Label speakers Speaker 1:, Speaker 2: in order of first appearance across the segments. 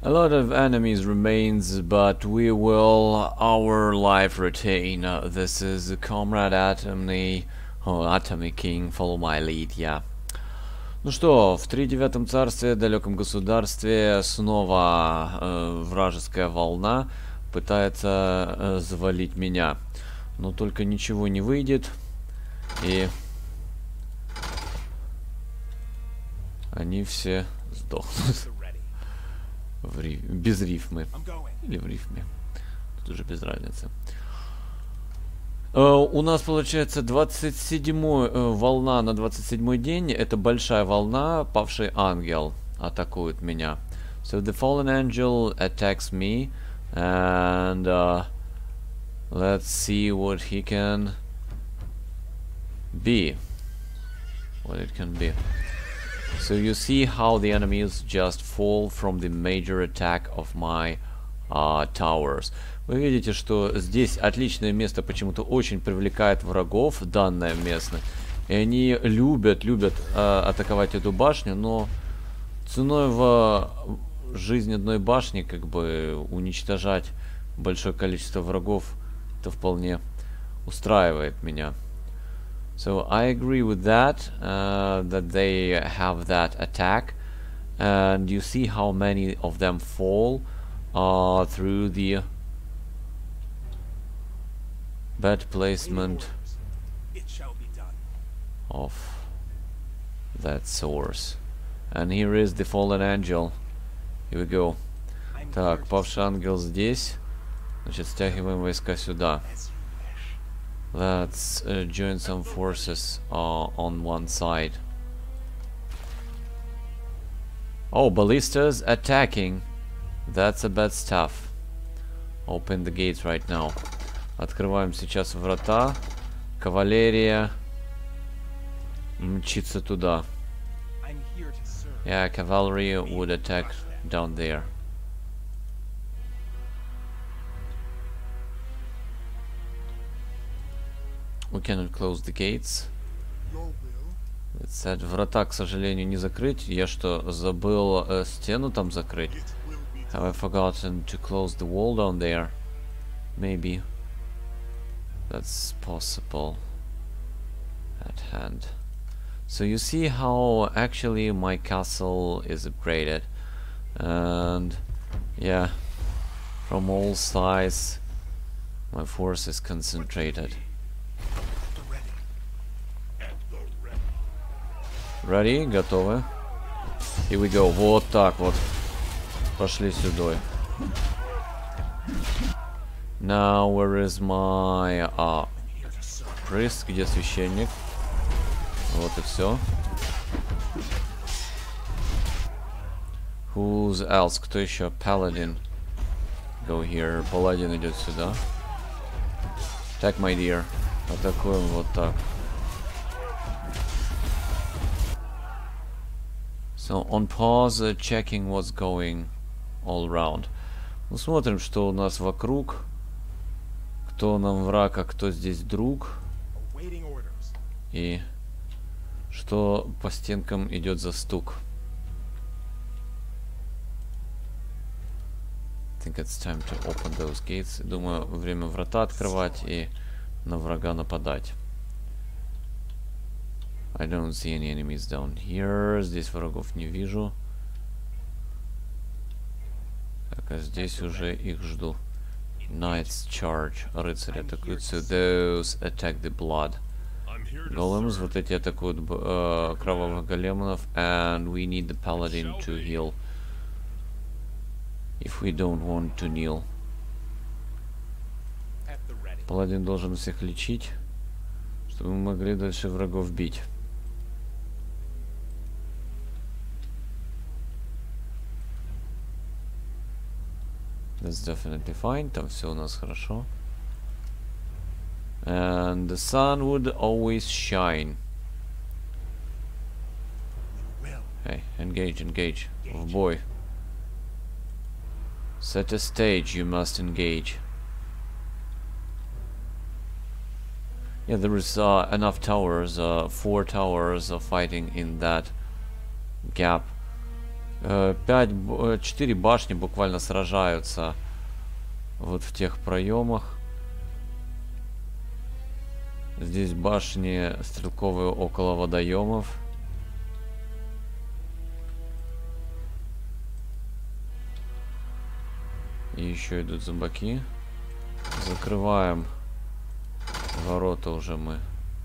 Speaker 1: A lot of enemies remains, but we will our life retain. This is Comrade Atomy King, follow my lead, yeah. Ну что, в тридевятом царстве, далеком государстве, снова вражеская волна пытается завалить меня. Но только ничего не выйдет. И они все сдохнут. Без рифмы. Или в рифме. Тут уже без разницы. У нас получается 27-й волна на 27-й день. Это большая волна. Павший ангел атакует меня. So the fallen angel attacks me. And let's see what he can be. What it can be. So you see how the enemies just fall from the major attack of my towers. Вы видите, что здесь отличное место, почему-то очень привлекает врагов, данное место. И они любят атаковать эту башню, но ценой в жизнь одной башни, как бы, уничтожать большое количество врагов, это вполне устраивает меня. So I agree with that, that they have that attack, and you see how many of them fall through the bad placement of that source. And here is the fallen angel. Here we go. Так, павший ангел здесь. Значит, стягиваем войска сюда. Let's join some forces on one side. Oh, ballistas attacking. That's a bad stuff. Open the gates right now. Открываем сейчас врата. Кавалерия мчится туда. Yeah, cavalry would attack down there. We cannot close the gates. Let's set. Врата, к сожалению, не закрыть. Я что, забыл стену там закрыть? Have I forgotten to close the wall down there? Maybe. That's possible. At hand. So you see how actually my castle is upgraded. And yeah, from all sides my force is concentrated. Ready? Готовы? Here we go. Вот так вот. Пошли сюда. Now where is my priest? Где священник? Вот и все. Who's else? Кто еще? Paladin. Go here. Паладин идет сюда. Так, my dear. Атакуем вот так. So on pause, checking what's going all around. Ну, смотрим, что у нас вокруг. Кто нам враг, а кто здесь друг. И что по стенкам идет за стук. I think it's time to open those gates. Думаю, время врата открывать и на врага нападать. I don't see any enemies down here. Здесь врагов не вижу. Так, а здесь уже их жду. Knights charge. Рыцари атакуют. So those attack the blood. Големс, вот эти атакуют кровавых големов. And we need the paladin to heal. If we don't want to kneel. Паладин должен всех лечить, чтобы мы могли дальше врагов бить. That's definitely fine. Там все у нас хорошо. And the sun would always shine. Hey, engage, engage. В бой. Set a stage, you must engage. Yeah, there is enough towers, 4 towers fighting in that gap. 4 башни буквально сражаются вот в тех проемах. Здесь башни стрелковые около водоемов. И еще идут зомбаки. Закрываем ворота уже мы.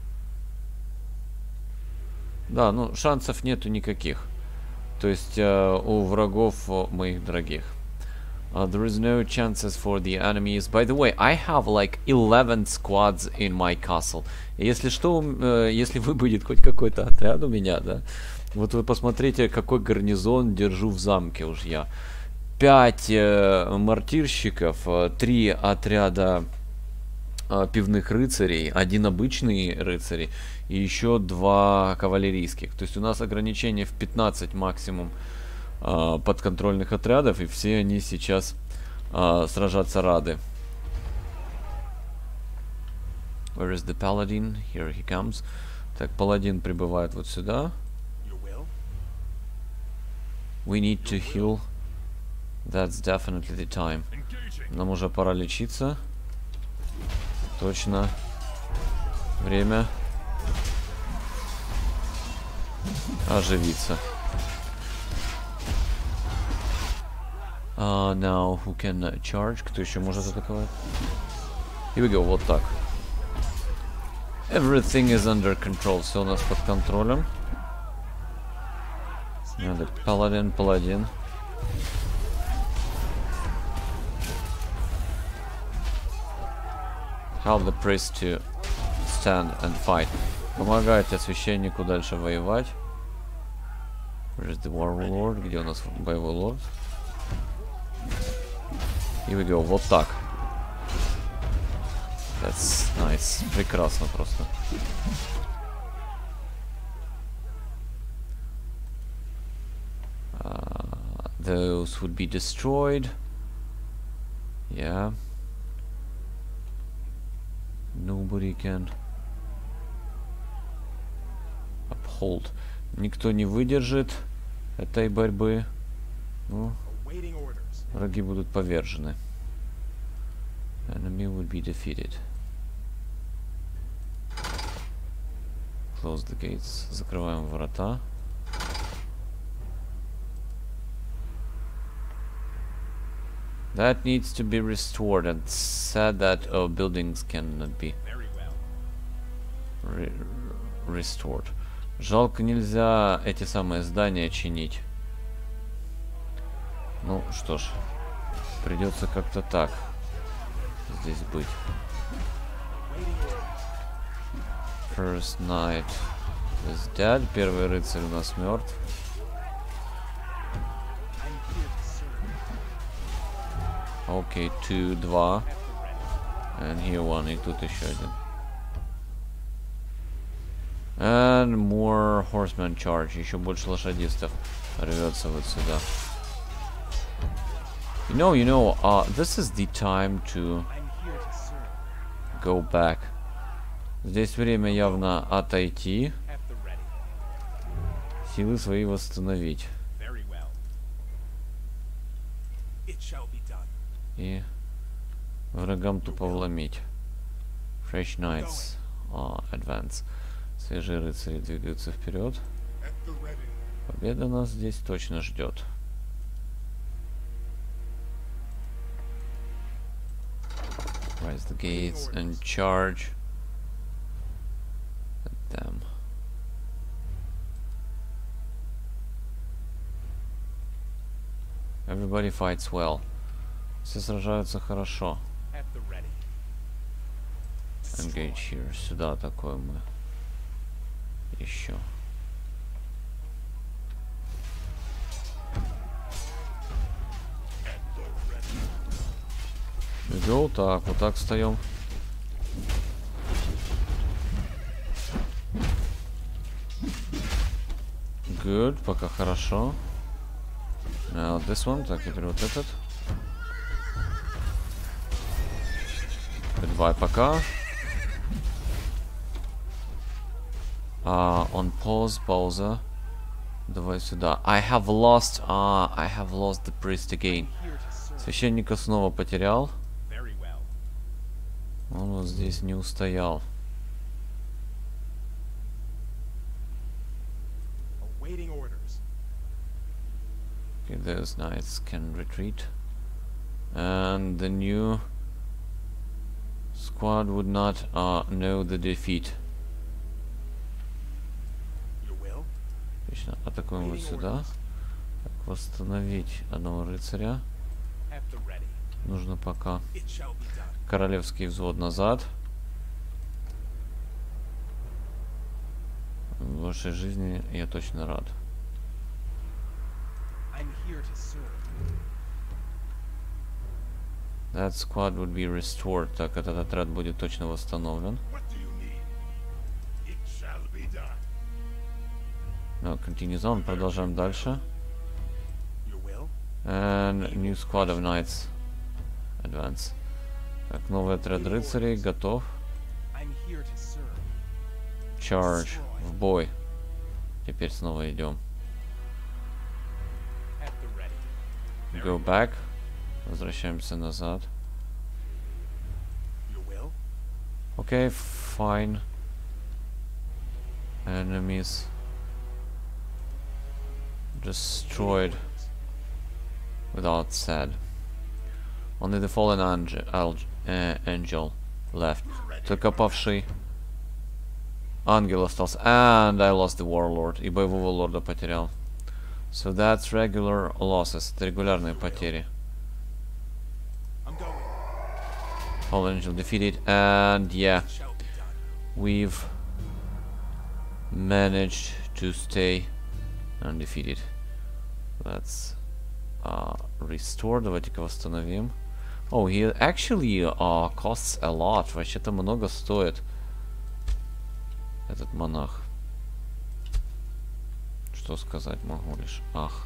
Speaker 1: Да, ну шансов нету никаких. То есть у врагов моих дорогих. There is no chances for the enemies. By the way, I have like 11 squads in my castle. Если что, если выпадет хоть какой-то отряд у меня, да. Вот вы посмотрите, какой гарнизон держу в замке уж я. 5 мортирщиков, 3 отряда пивных рыцарей, 1 обычный рыцарь и еще 2 кавалерийских. То есть у нас ограничение в 15 максимум подконтрольных отрядов, и все они сейчас сражаться рады. Where is the paladin? Here he comes. Так, паладин прибывает вот сюда. We need to heal. That's definitely the time. Нам уже пора лечиться. Точно. Время. Оживиться. Now who can charge? Кто еще может атаковать? Here we go, вот так. Everything is under control. Все у нас под контролем. Надо паладин, паладин. Help the priest to stand and fight. Помогайте священнику дальше воевать. Where is the warlord? Где у нас боевой лорд? Here we go. Вот так. That's nice. Прекрасно просто. Those would be destroyed. Yeah. Nobody can uphold. Никто не выдержит этой борьбы. Ну, враги будут повержены. Enemy would be defeated. Close the gates. Закрываем врата. That needs to be restored, and said that buildings cannot be restored. Жалко, нельзя эти самые здания чинить. Ну что ж, придется как-то так здесь быть. First knight is dead. Первый рыцарь у нас мертв. Окей, 2, 2. And here one, и тут еще один. And more horseman charge. Еще больше лошадистов рвется вот сюда. You know, this is the time to go back. Здесь время явно отойти. Силы свои восстановить. И врагам тупо вломить. Fresh Knights advance. Свежие рыцари двигаются вперед. Победа нас здесь точно ждет. Rise the gates and charge at them. Everybody fights well. Все сражаются хорошо. Engage here. Сюда атакуем мы. Еще. Go, так, вот так встаем. Good, пока хорошо. Now this one, так, теперь вот этот. Goodbye, пока. On pause, пауза. Давай сюда. I have lost the priest again. Священника снова потерял. Он вот здесь не устоял. Okay, those knights can retreat. And the new squad would not know the defeat. Отлично. Атакуем вот сюда. Так, восстановить одного рыцаря. Нужно пока королевский взвод назад. В вашей жизни я точно рад. That squad would be restored. Так, этот отряд будет точно восстановлен. No, continues on. Продолжаем дальше. And new squad of knights. Advance. Так, новый отряд рыцарей готов. Charge. В бой. Теперь снова идем. Go back. Возвращаемся назад. Okay, fine. Enemies destroyed without said. Only the fallen angel left. Только павший ангел остался. And I lost the warlord. И боевого лорда потерял. So that's regular losses. Это регулярные потери. Fallen angel defeated. And yeah, we've managed to stay undefeated. Let's restore. Давайте-ка восстановим. Oh, he actually costs a lot. Вообще-то много стоит этот монах. Что сказать могу лишь. Ах.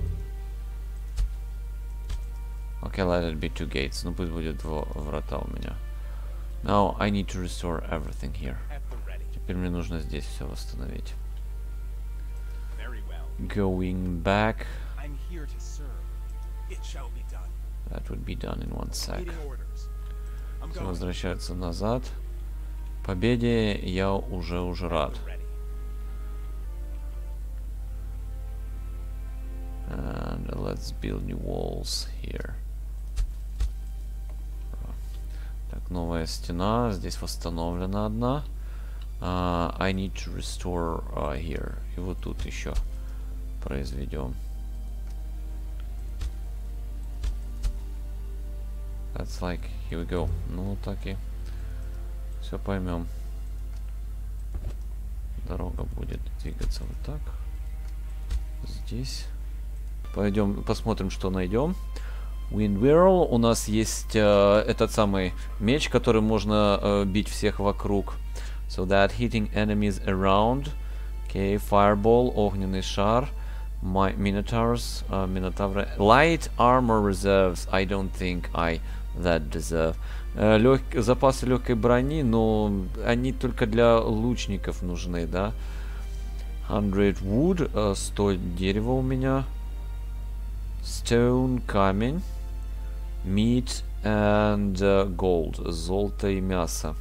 Speaker 1: Okay, let it be 2 gates. Ну пусть будет 2 врата у меня. Now I need to restore everything here. Теперь мне нужно здесь все восстановить. Going back. That would be done in 1 sec. Все возвращаются назад. Победе я уже рад. And let's build new walls here. Так, новая стена. Здесь восстановлена одна. I need to restore here. И вот тут еще произведем. That's like, here we go. Ну, так и все поймем. Дорога будет двигаться вот так. Здесь. Пойдем посмотрим, что найдем. Windwhirl. У нас есть этот самый меч, которым можно бить всех вокруг. So that hitting enemies around. Okay, fireball, огненный шар. Minotaurs, Минотавры. Light armor reserves. I don't think I that deserve. Запасы легкой брони, но они только для лучников нужны, да? 100 wood, 100 дерева у меня. Stone, камень. Meat and gold, золото и мясо.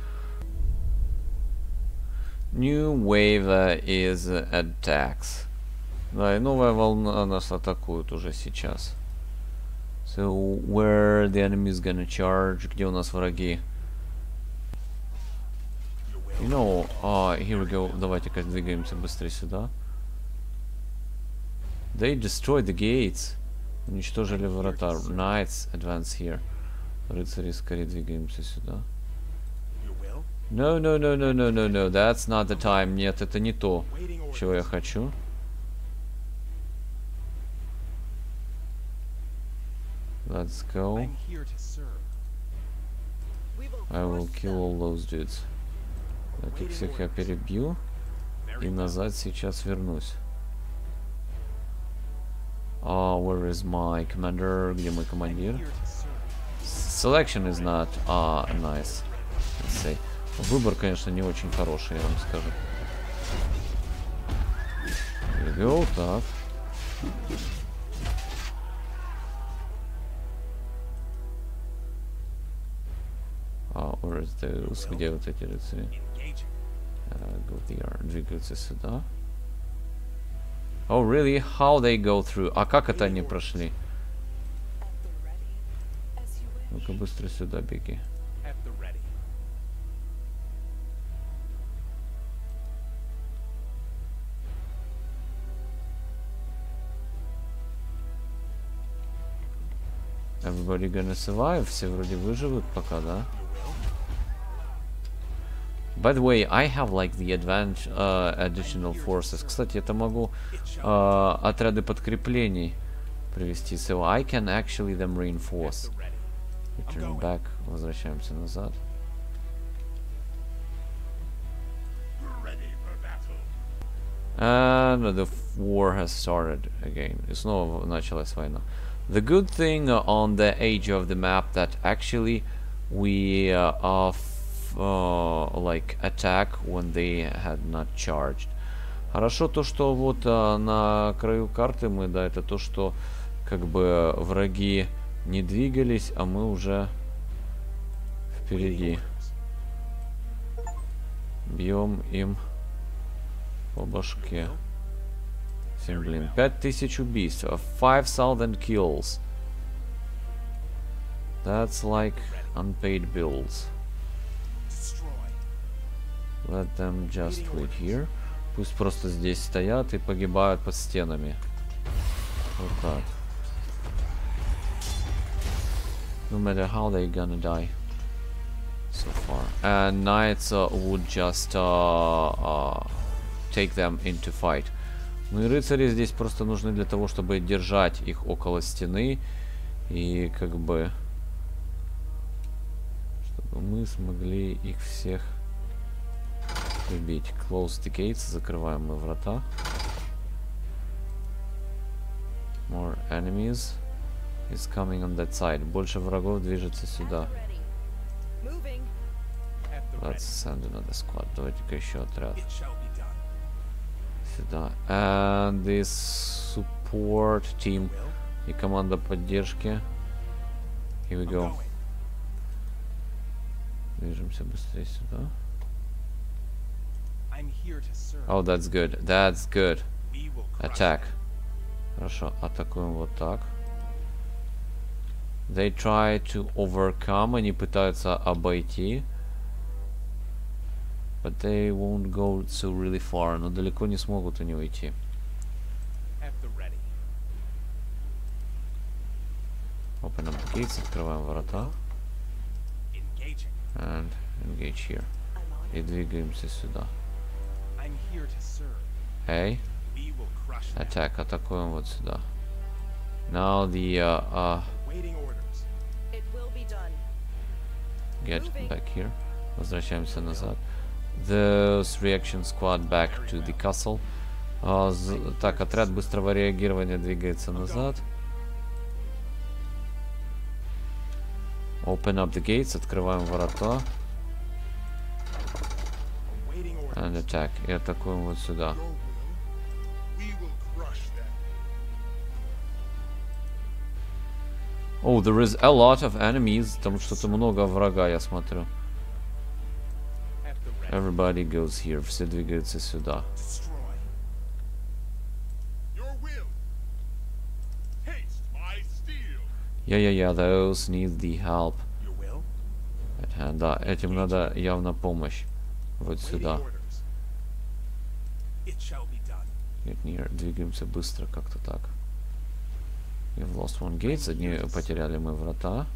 Speaker 1: New wave is attacks. Да, и новая волна нас атакует уже сейчас. So, where the enemy is gonna charge? Где у нас враги? You know, here we go. Давайте-ка двигаемся быстрее сюда. They destroyed the gates. Уничтожили врата. Knights advance here. Рыцари, скорее двигаемся сюда. No. That's not the time. Нет, это не то, чего я хочу. Let's go. I will kill all those dudes. Так, их всех я перебью. И назад сейчас вернусь. Where is my commander? Где мой командир? Selection is not nice. Let's say. Выбор, конечно, не очень хороший, я вам скажу. Go, так. Where is those? Где вот эти рыцари? Go there. Двигаются сюда. Oh, really? How they go through? А как это они прошли? Ну-ка быстро сюда беги. Everybody gonna survive? Все вроде выживут пока, да? By the way, I have like the additional forces. Кстати, это могу отряды подкреплений привести. So I can actually them reinforce. Return back. Возвращаемся назад. And the war has started again. И снова началась война. The good thing on the edge of the map that actually we like attack when they had not charged. Хорошо то, что вот на краю карты мы, да, это то, что как бы враги не двигались, а мы уже впереди. Бьем им по башке. 7, блин, 5000 убийств, 5000 kills. That's like unpaid bills. Let them just wait here. Пусть просто здесь стоят и погибают под стенами. Вот так. No matter how they gonna die so far. And knights would just take them into fight. Ну и рыцари здесь просто нужны для того, чтобы держать их около стены. И как бы... чтобы мы смогли их всех убить. Close the gates. Закрываем мы врата. More enemies is coming on that side. Больше врагов движется сюда. Let's send another squad. Давайте-ка еще отряд. Сюда. And this support team и команда поддержки. Here we go. Движемся быстрее сюда. Oh, that's good. That's good. Attack. Хорошо, атакуем вот так. They try to overcome. Они пытаются обойти. But they won't go so really far. Но далеко не смогут они уйти. Open up the gates. Открываем врата. And engage here. И двигаемся сюда. Hey. Attack. Атакуем вот сюда. Now the get back here. Возвращаемся назад. Those reaction squad back to the castle. Так, отряд быстрого реагирования двигается назад. Open up the gates. Открываем ворота. And attack. И атакуем вот сюда. Oh, there is a lot of enemies. Там что-то много врага, я смотрю. Everybody goes here. Все двигаются сюда. Yeah, those need the help. Да, этим надо явно помощь. Вот сюда. Get near. Двигаемся быстро, как-то так. We've lost one gate. Одни потеряли мы врата.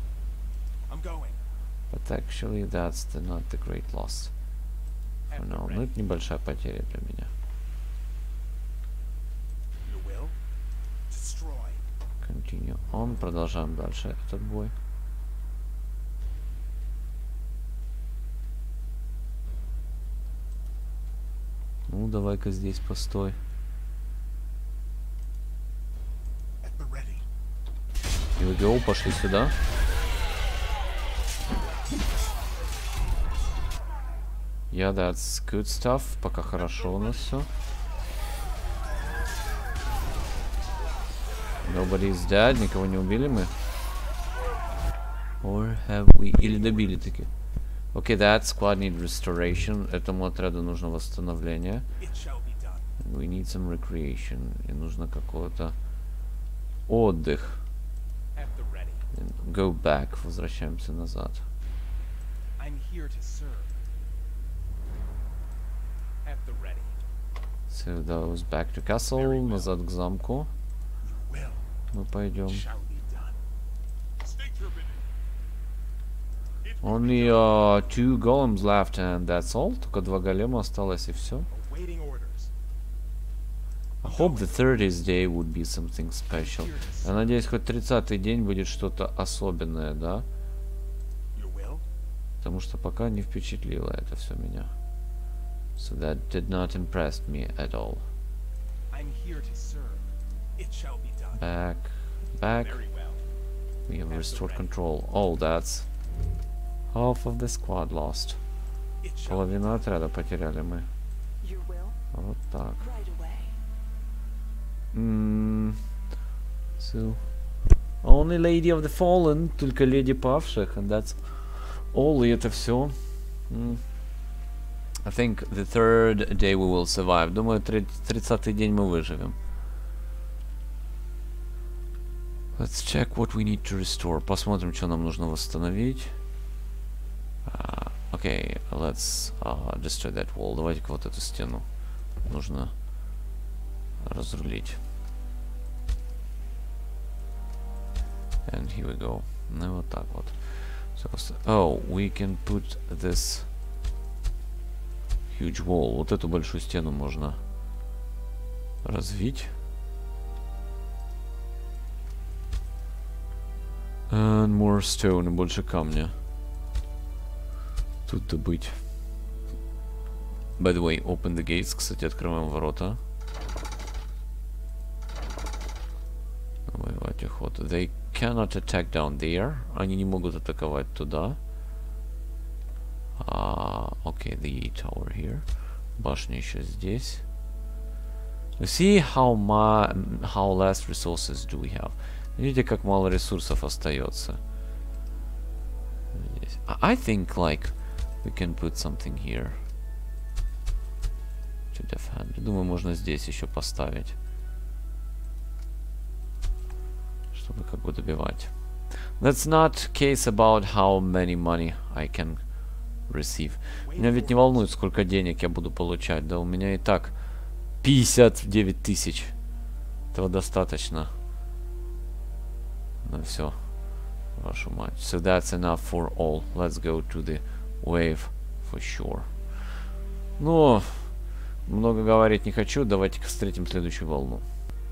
Speaker 1: But actually that's not the great loss. No, ну это небольшая потеря для меня. Continue on. Продолжаем дальше этот бой. Ну, давай-ка здесь постой. Here we go. Пошли сюда. Yeah, that's good stuff. Пока хорошо у нас все. Nobody is dead. Никого не убили мы. Or have we... Или добили таки. Okay, that squad need restoration. Этому отряду нужно восстановление. We need some recreation. И нужно какого-то отдых. Go back. Возвращаемся назад. So those back to castle. Назад к замку. Мы пойдем. Only 2 golems left and that's all. Только 2 голема осталось и все. I hope the 30th day would be something special. Я надеюсь, хоть 30-й день будет что-то особенное, да? Потому что пока не впечатлило это все меня. So that did not impress me at all. Back, back. We have restored control. Oh, that's half of the squad lost. Половину отряда потеряли мы. Вот так. So, only Lady of the Fallen, только леди павших, and that's all, и это все. I think the 3rd day we will survive. Думаю, 30-й день мы выживем. Let's check what we need to restore. Посмотрим, что нам нужно восстановить. Okay, let's destroy that wall. Давайте-ка вот эту стену нужно разрулить. And here we go. Ну вот так вот. So, oh, we can put this huge wall. Вот эту большую стену можно развить. And more stone, и больше камня. Тут добыть. By the way, open the gates. Кстати, открываем ворота. Воевать охота. They cannot attack down there. Они не могут атаковать туда. Okay, the tower here. Башня еще здесь. You see how less resources do we have? Видите, как мало ресурсов остается. Здесь. I think like we can put something here to defend. Думаю, можно здесь еще поставить, чтобы как бы добивать. That's not case about how many money I can receive. Меня ведь не волнует, сколько денег я буду получать. Да у меня и так 59 тысяч. Этого достаточно. Ну все, вашу мать. So that's enough for all. Let's go to the wave for sure. Ну, много говорить не хочу. Давайте-ка встретим следующую волну.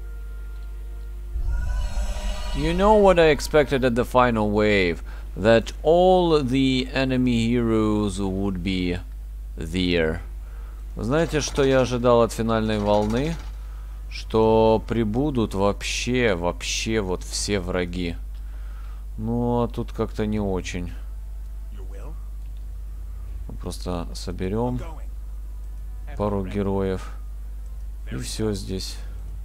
Speaker 1: You know what I expected at the final wave? That all the enemy heroes would be there. Вы знаете, что я ожидал от финальной волны? Что прибудут вообще вот все враги. Ну, а тут как-то не очень. Мы просто соберем пару героев. И все здесь.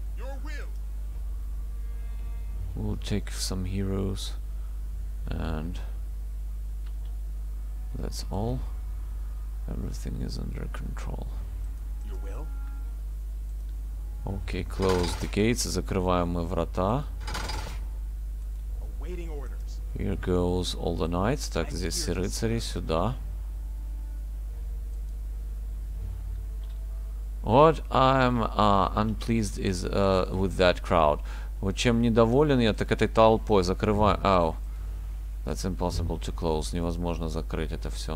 Speaker 1: We'll take some heroes. And that's all. Everything is under control. Okay, close the gates. Закрываем мы врата. Here goes all the knights. Так, здесь все рыцари. Сюда. What I'm unpleased is with that crowd. Вот чем недоволен я, так этой толпой. Закрываю. Ow. That's impossible to close. Невозможно закрыть это все.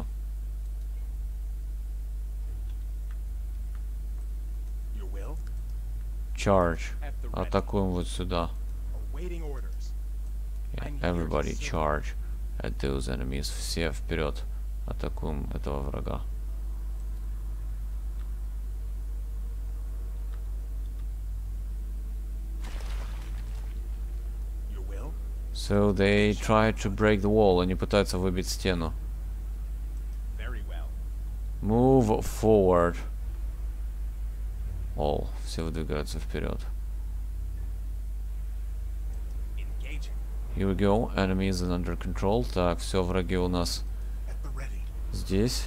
Speaker 1: Charge. Атакуем вот сюда. Yeah, everybody charge at those enemies. Все вперед. Атакуем этого врага. So they try to break the wall. Они пытаются выбить стену. Move forward. All. Все выдвигаются вперед. Here we go. Enemy is under control. Так, все, враги у нас здесь.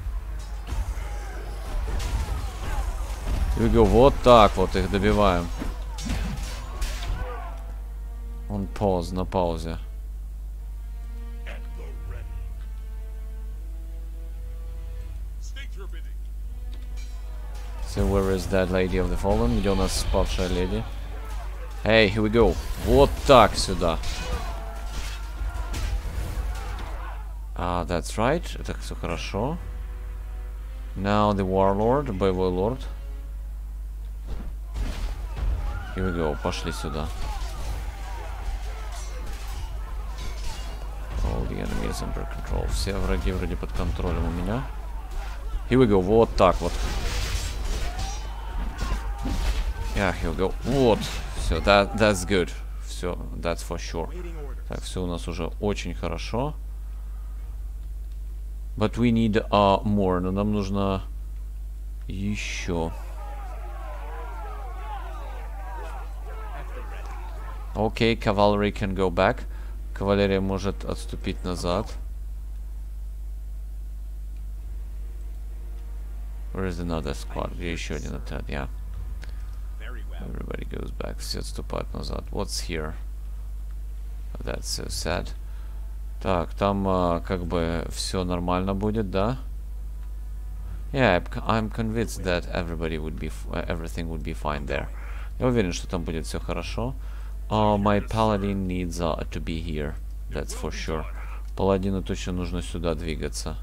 Speaker 1: Here we go. Вот так вот их добиваем. Он на паузе. So where is that lady of the fallen? Где у нас спавшая леди? Hey, here we go. Вот так сюда. That's right. Это все хорошо. Now the warlord, боевой лорд. Here we go. Пошли сюда. All the enemies under control. Все враги вроде под контролем у меня. Here we go. Вот так вот. Yeah, here we go. Вот. Все, that's good. Все, that's for sure. Так, все у нас уже очень хорошо. But we need more. Но нам нужно еще. Окей, cavalry can go back. Кавалерия может отступить назад. Where is another squad? Где еще один отряд? Yeah. Everybody goes back. Все отступают назад. What's here? That's so sad. Так, там как бы все нормально будет, да? Yeah, I'm convinced that everything would be fine there. Я уверен, что там будет все хорошо. My paladin needs to be here. That's for sure. Паладину точно нужно сюда двигаться.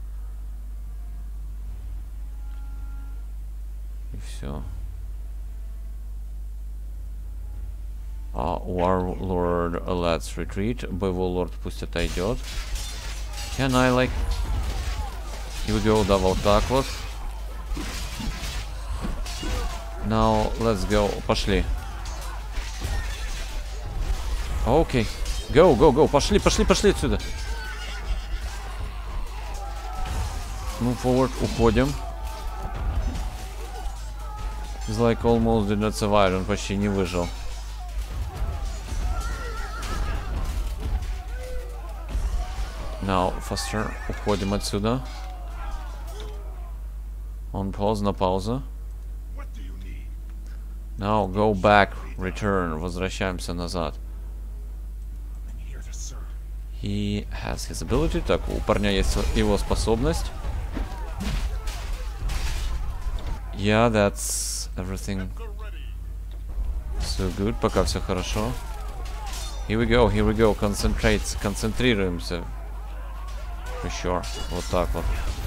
Speaker 1: И все. Warlord, let's retreat. Боевой лорд пусть отойдет. Can I like... Here we go, да, вот так вот. Now, let's go. Пошли. Окей. Go, go, go. Пошли, пошли, пошли отсюда. Move forward, уходим. He's like almost did not survive. Он почти не выжил. Now, faster. Уходим отсюда. On pause, на паузу. Now, go back, return. Возвращаемся назад. He has his ability. Так, у парня есть его способность. Yeah, that's everything. So good. Пока все хорошо. Here we go, here we go. Concentrate. Концентрируемся. For sure. Вот так вот.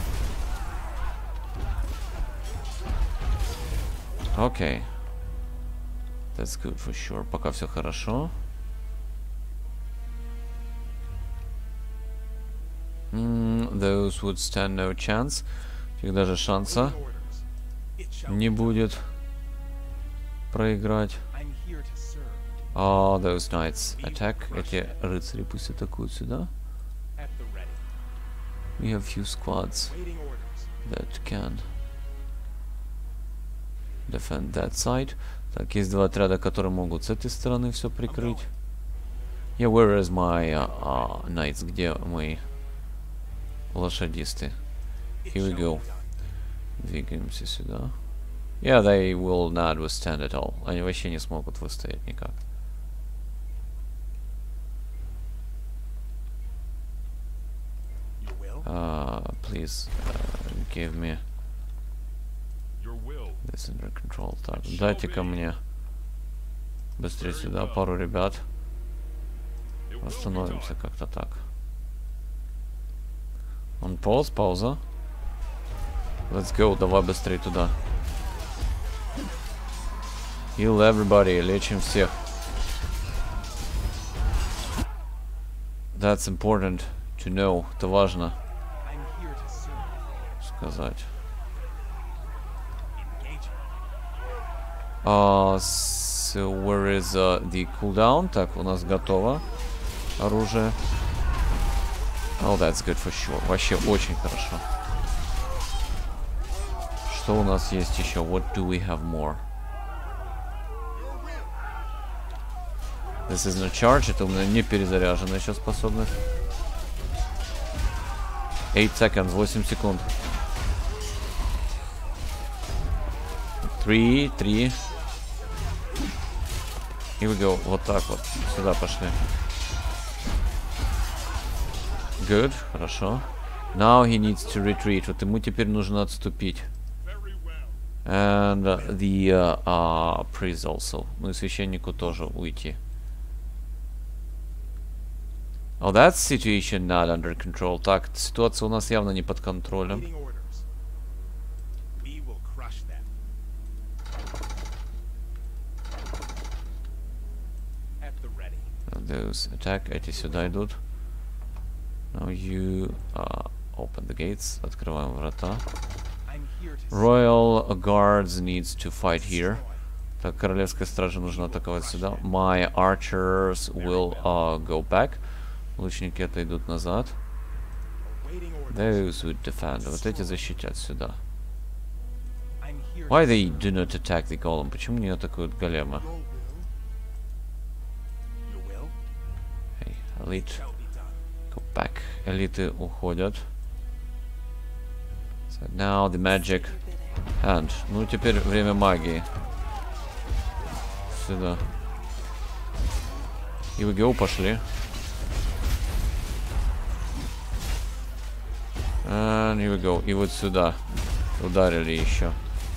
Speaker 1: Okay. That's good for sure. Пока все хорошо. Those would stand no chance. Их даже шанса не будет проиграть. Those knights attack. Эти рыцари пусть атакуют сюда. We have few squads that can defend that side. Так, есть два отряда, которые могут с этой стороны все прикрыть. Yeah, where is my knights? Где мои лошадисты? Here we go. Двигаемся сюда. Yeah, they will not withstand at all. Они вообще не смогут выстоять никак. Please give me this under control. Так, дайте-ка мне быстрее сюда пару ребят. Остановимся как-то так. On pause, пауза. Let's go, давай быстрее туда. Heal everybody, лечим всех. That's important to know. Это важно сказать. So where is the cooldown? Так, у нас готово оружие. Oh, that's good for sure. Вообще очень хорошо. Что у нас есть еще? What do we have more? This is not charge, это у меня не перезаряженная еще способность. 8 seconds, 8 секунд. 3. Here we go. Вот так вот. Сюда пошли. Good. Хорошо. Now he needs to retreat. Вот ему теперь нужно отступить. And the priest also. Ну и священнику тоже уйти. Oh, that situation not under control. Так, ситуация у нас явно не под контролем. Those attack. Эти сюда идут. Now you open the gates. Открываем врата. Royal Guards needs to fight here. Так, королевская стража нужно атаковать сюда. My archers will go back. Лучники отойдут назад. Those would defend. Вот эти защитят сюда. Why they do not attack the golem? Почему не атакуют голема? Hey, elite. Go back. Элиты уходят. So now the magic hand. Ну, теперь время магии. Сюда. Here we go, пошли. And here we go. И вот сюда. Ударили еще.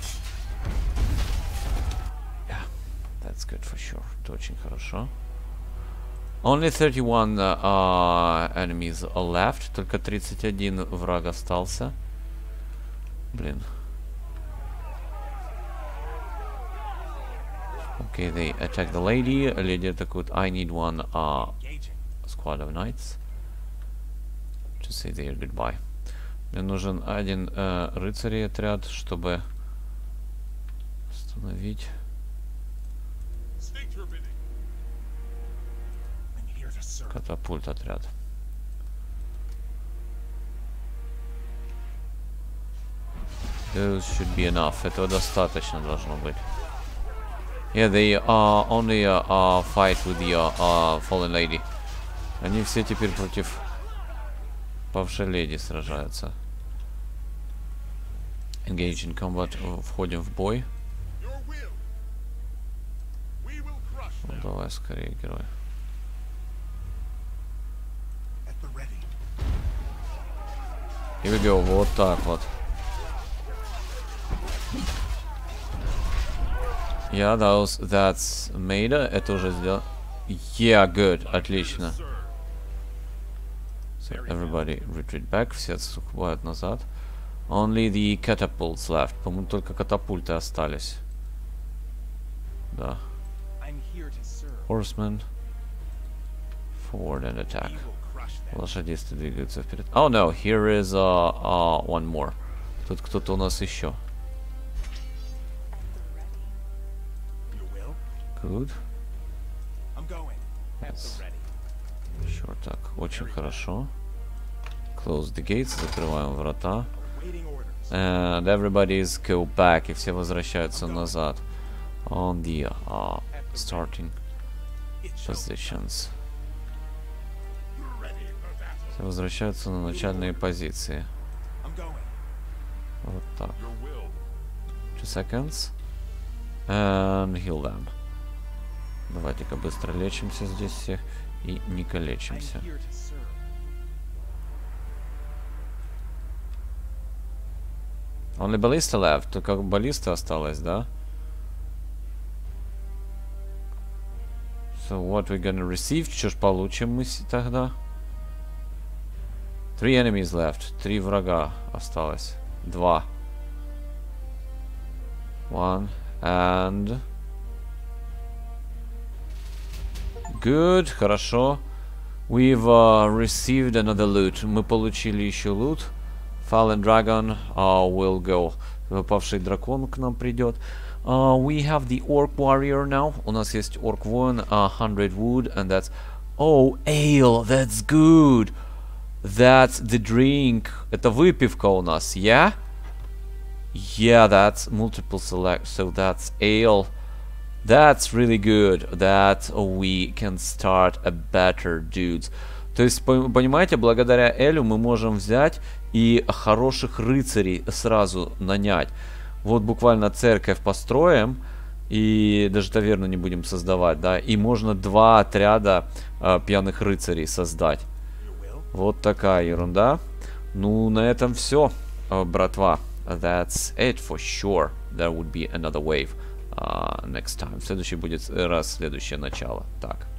Speaker 1: Yeah, that's good for sure. Это очень хорошо. Only 31 enemies are left. Только 31 враг остался. Блин. Okay, they attack the lady. Леди атакует. I need one squad of knights to say their goodbye. Мне нужен один рыцарий отряд, чтобы остановить. Катапульт отряд. Those should be enough. Этого достаточно должно быть. Yeah, they only fight with the fallen lady. Они все теперь против павшей леди сражаются. Engage in combat. Входим в бой. Ну, давай скорее, герой. Here we go. Вот так вот. Yeah, that's made. Это уже сделано. Yeah, good. Отлично. So everybody retreat back. Все отступают назад. Only the catapults left. По-моему, только катапульты остались. Да. Horsemen. Forward and attack. Лошадисты двигаются вперед. Oh no, here is one more. Тут кто-то у нас еще. Good. Yes. Sure, так, очень хорошо. Close the gates, закрываем врата. And everybody's go back, и все возвращаются назад. On the starting positions. Все возвращаются на начальные позиции. Вот так. 2 seconds. And heal them. Давайте-ка быстро лечимся здесь всех и не калечимся. Only ballista left. Только баллиста осталась, да? So what we're gonna receive? Что ж получим мы тогда? 3 enemies left. 3 врага осталось. 2. 1 and... Good, хорошо. We've received another loot. Мы получили еще лут. Fallen Dragon will go. Выпавший дракон к нам придет. We have the Orc Warrior now. У нас есть Orc Воин, 100 wood, and that's... Oh, ale, that's good. That's the drink. Это выпивка у нас, yeah? Yeah, that's multiple select. So that's ale. That's really good that we can start a better dudes. То есть, понимаете, благодаря Элю мы можем взять и хороших рыцарей сразу нанять. Вот буквально церковь построим, и даже таверну не будем создавать, да, и можно 2 отряда пьяных рыцарей создать. Вот такая ерунда. Ну, на этом все, братва. That's it for sure. There would be another wave next time. Следующий будет раз, следующее начало. Так.